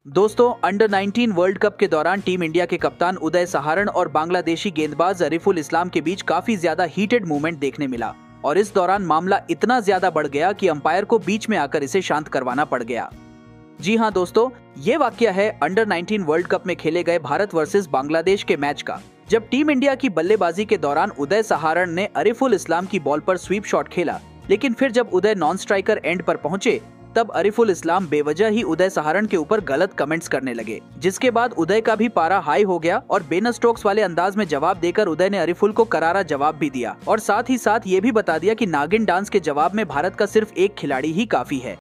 दोस्तों, under 19 world cup के दौरान टीम इंडिया के कप्तान उदय सहारण और बांग्लादेशी गेंदबाज अरिफुल इस्लाम के बीच काफी ज्यादा हीटेड मूवमेंट देखने मिला और इस दौरान मामला इतना ज्यादा बढ़ गया कि अंपायर को बीच में आकर इसे शांत करवाना पड़ गया। जी हां दोस्तों, ये वाकया है अंडर 19 वर्ल्ड कप में खेले गए भारत वर्सेस बांग्लादेश के मैच का, जब टीम इंडिया की बल्लेबाजी के दौरान उदय सहारण ने अरिफुल इस्लाम की बॉल पर स्वीप शॉट खेला, लेकिन फिर जब उदय नॉन स्ट्राइकर एंड पर पहुंचे तब अरिफुल इस्लाम बेवजह ही उदय सहारण के ऊपर गलत कमेंट्स करने लगे, जिसके बाद उदय का भी पारा हाई हो गया और बेन स्टोक्स वाले अंदाज में जवाब देकर उदय ने अरिफुल को करारा जवाब भी दिया और साथ ही साथ ये भी बता दिया कि नागिन डांस के जवाब में भारत का सिर्फ एक खिलाड़ी ही काफी है।